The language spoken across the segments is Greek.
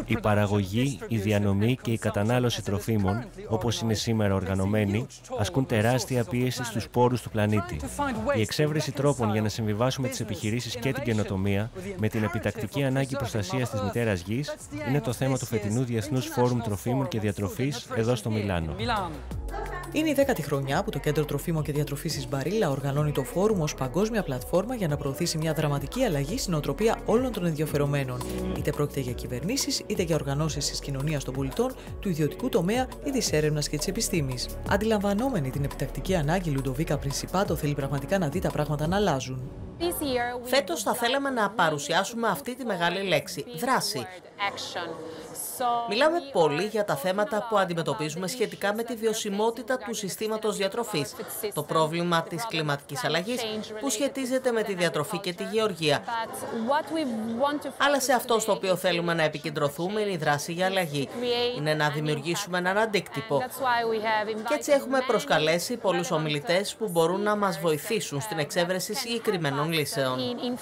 Η παραγωγή, η διανομή και η κατανάλωση τροφίμων, όπως είναι σήμερα οργανωμένοι, ασκούν τεράστια πίεση στους πόρους του πλανήτη. Η εξέβρεση τρόπων για να συμβιβάσουμε τις επιχειρήσεις και την καινοτομία με την επιτακτική ανάγκη προστασίας της μητέρας γης είναι το θέμα του φετινού Διεθνούς Φόρουμ Τροφίμων και Διατροφής εδώ στο Μιλάνο. Είναι η 10η χρονιά που το Κέντρο Τροφίμων και Διατροφής της Μπαρίλα οργανώνει το φόρουμ ως παγκόσμια πλατφόρμα για να προωθήσει μια δραματική αλλαγή στην νοοτροπία όλων των ενδιαφερομένων. Είτε πρόκειται για κυβερνήσεις, είτε για οργανώσεις της κοινωνίας των πολιτών, του ιδιωτικού τομέα ή της έρευνας και της επιστήμης. Αντιλαμβανόμενη την επιτακτική ανάγκη, Λουντοβίκα Πρινσιπάτο θέλει πραγματικά να δει τα πράγματα να αλλάζουν. Φέτος θα θέλαμε να παρουσιάσουμε αυτή τη μεγάλη λέξη, δράση. Μιλάμε πολύ για τα θέματα που αντιμετωπίζουμε σχετικά με τη βιωσιμότητα του συστήματος διατροφής, το πρόβλημα της κλιματικής αλλαγής που σχετίζεται με τη διατροφή και τη γεωργία. Αλλά σε αυτό στο οποίο θέλουμε να επικεντρωθούμε είναι η δράση για αλλαγή. Είναι να δημιουργήσουμε έναν αντίκτυπο. Και έτσι έχουμε προσκαλέσει πολλούς ομιλητές που μπορούν να μας βοηθήσουν στην εξέβρεση συγκεκριμένων λύσεων.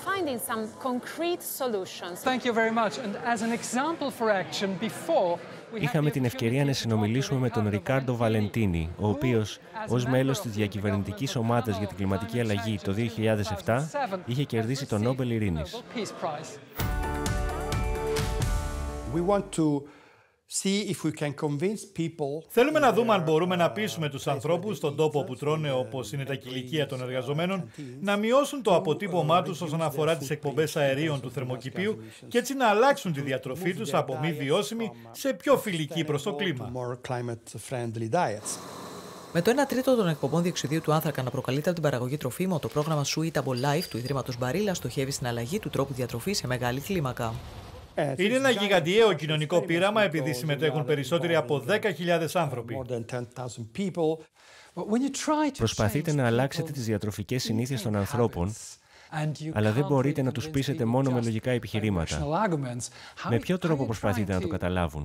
Είχαμε την ευκαιρία να συνομιλήσουμε με τον Ρικάρντο Βαλεντίνι, ο οποίος, ως μέλος της διακυβερνητικής ομάδας για την κλιματική αλλαγή το 2007, είχε κερδίσει το Νόμπελ Ειρήνης. Θέλουμε να δούμε αν μπορούμε να πείσουμε τους ανθρώπους στον τόπο που τρώνε, όπως είναι τα κηλικεία των εργαζομένων, να μειώσουν το αποτύπωμά τους όσον αφορά τις εκπομπές αερίων του θερμοκηπίου και έτσι να αλλάξουν τη διατροφή τους από μη βιώσιμη σε πιο φιλική προς το κλίμα. Με το 1 τρίτο των εκπομπών διοξιδίου του άνθρακα να προκαλείται από την παραγωγή τροφίμων, το πρόγραμμα Suitable Life του Ιδρύματος Μπαρίλα στοχεύει στην αλλαγή του τρόπου διατροφής σε μεγάλη κλίμακα. Είναι ένα γιγαντιαίο κοινωνικό πείραμα επειδή συμμετέχουν περισσότεροι από 10.000 άνθρωποι. Προσπαθείτε να αλλάξετε τις διατροφικές συνήθειες των ανθρώπων, αλλά δεν μπορείτε να τους πείσετε μόνο με λογικά επιχειρήματα. Με ποιο τρόπο προσπαθείτε να το καταλάβουν?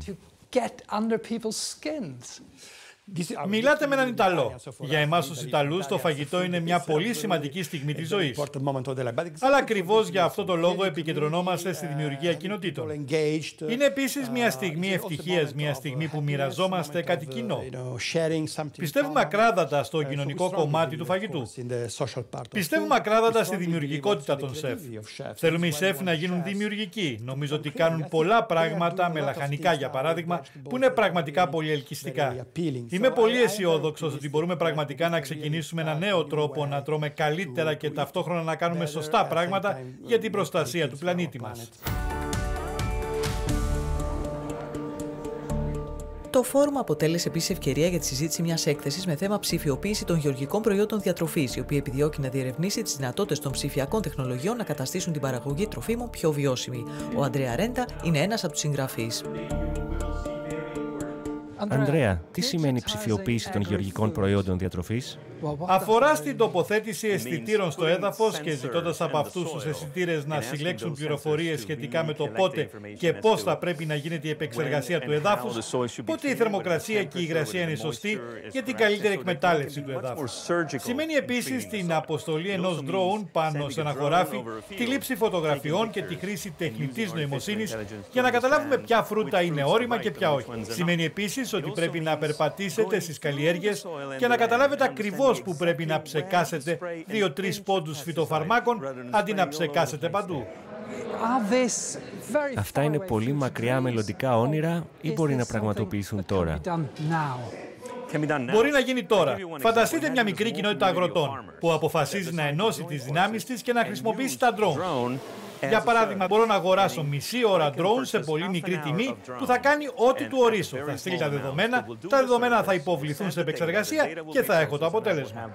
Μιλάτε με έναν Ιταλό. Για εμάς τους Ιταλούς το φαγητό είναι μια πολύ σημαντική στιγμή της ζωής. Αλλά ακριβώς για αυτό το λόγο επικεντρωνόμαστε στη δημιουργία κοινοτήτων. Είναι επίσης μια στιγμή ευτυχίας, μια στιγμή που μοιραζόμαστε κάτι κοινό. Πιστεύουμε ακράδαντα στο κοινωνικό κομμάτι του φαγητού. Πιστεύουμε ακράδαντα στη δημιουργικότητα των σεφ. Θέλουμε οι σεφ να γίνουν δημιουργικοί. Νομίζω ότι κάνουν πολλά πράγματα, με λαχανικά για παράδειγμα, που είναι πραγματικά πολύ ελκυστικά. Είμαι πολύ αισιόδοξος ότι μπορούμε πραγματικά να ξεκινήσουμε ένα νέο τρόπο να τρώμε καλύτερα και ταυτόχρονα να κάνουμε σωστά πράγματα για την προστασία του πλανήτη μας. Το φόρουμ αποτέλεσε επίσης ευκαιρία για τη συζήτηση μιας έκθεσης με θέμα ψηφιοποίηση των γεωργικών προϊόντων διατροφής, η οποία επιδιώκει να διερευνήσει τις δυνατότητες των ψηφιακών τεχνολογιών να καταστήσουν την παραγωγή τροφίμων πιο βιώσιμη. Ο Αντρέα Ρέντα είναι ένας από τους συγγραφείς. Ανδρέα, τι σημαίνει ψηφιοποίηση των γεωργικών προϊόντων διατροφής? Αφορά στην τοποθέτηση αισθητήρων στο έδαφος και ζητώντας από αυτούς τους αισθητήρες να συλλέξουν πληροφορίες σχετικά με το πότε και πώς θα πρέπει να γίνεται η επεξεργασία του εδάφους, πότε η θερμοκρασία και η υγρασία είναι σωστή για την καλύτερη εκμετάλλευση του εδάφους. Σημαίνει επίσης την αποστολή ενός drone πάνω σε ένα χωράφι, τη λήψη φωτογραφιών και τη χρήση τεχνητής νοημοσύνης για να καταλάβουμε ποια φρούτα είναι όρημα και ποια όχι. Σημαίνει επίσης ότι πρέπει να περπατήσετε στις καλλιέργειες και να καταλάβετε ακριβώς που πρέπει να ψεκάσετε 2-3 πόντους φυτοφαρμάκων αντί να ψεκάσετε παντού. Αυτά είναι πολύ μακριά μελλοντικά όνειρα ή μπορεί να πραγματοποιηθούν τώρα? Μπορεί να γίνει τώρα. Φανταστείτε μια μικρή κοινότητα αγροτών που αποφασίζει να ενώσει τις δυνάμεις της και να χρησιμοποιήσει τα drone. Για παράδειγμα, μπορώ να αγοράσω μισή ώρα drone σε πολύ μικρή τιμή που θα κάνει ό,τι του ορίσω. Θα στείλει τα δεδομένα θα υποβληθούν σε επεξεργασία και θα έχω το αποτέλεσμα.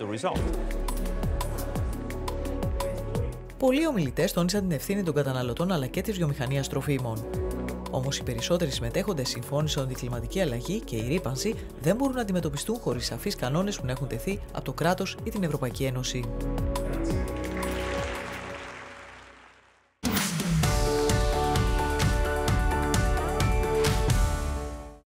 Πολλοί ομιλητές τόνισαν την ευθύνη των καταναλωτών αλλά και της βιομηχανίας τροφίμων. Όμως οι περισσότεροι συμμετέχοντες συμφώνησαν ότι η κλιματική αλλαγή και η ρύπανση δεν μπορούν να αντιμετωπιστούν χωρίς σαφείς κανόνες που να έχουν τεθεί από το κράτος ή την Ευρωπαϊκή Ένωση.